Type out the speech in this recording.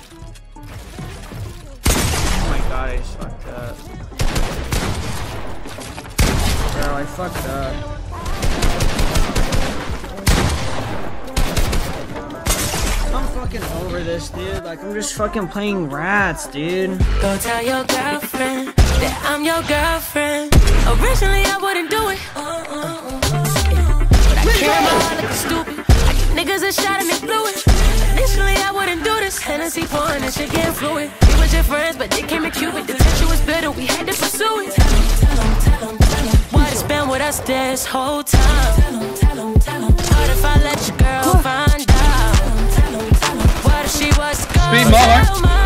Oh my god, I just fucked up. Bro, I fucked up. I'm fucking over this, dude. Like, I'm just fucking playing rats, dude. Go tell your girlfriend that I'm your girlfriend. Originally, I wouldn't do it. But I care about looking stupid. I get niggas a shot and they blew it. Initially, I wouldn't do this. Hennessy pouring and shit getting fluid. We was your friends, but they came to Cuba. The tension was bitter, we had to pursue it. Tell 'em. Why they been with us this whole time? What if I let your girl find out? What if she was gone? Speed, mother.